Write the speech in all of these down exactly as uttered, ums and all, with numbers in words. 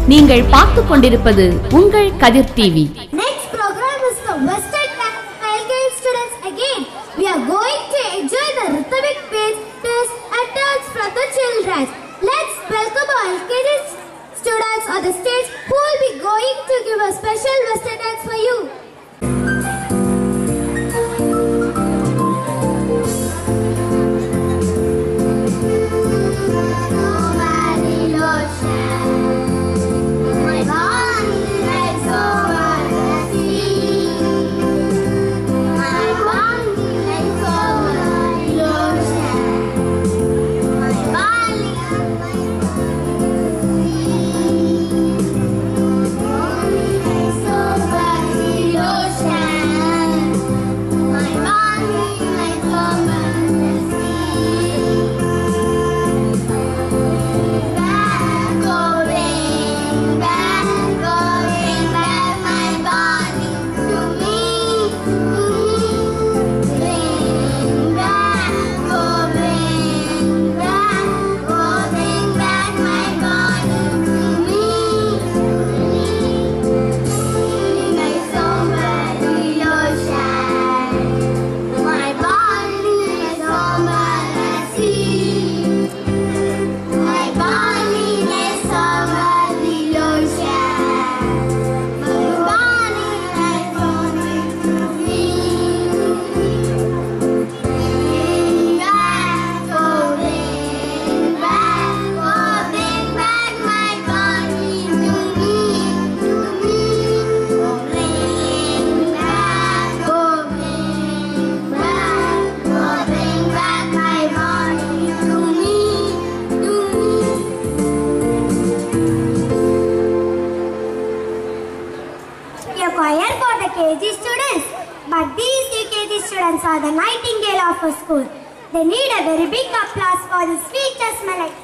நீங்கள் பார்த்துக் கொண்டிருப்பது உங்கள் Kathir TV. Next program is the Western L K G students again. We are going to enjoy the rhythmic pace, twists and turns from the children. Let's welcome our L K G students on the stage who will be going to give a special Western dance for you. Choir for the K G students, but these U K G students are the nightingale of a school. They need a very big applause for the sweetest melody.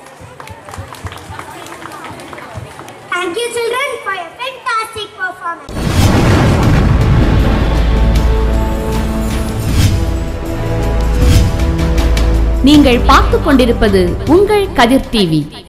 Thank you children for your fantastic performance. நீங்கள் பார்த்துக் கொண்டிருப்பது உங்கள் Kathir TV.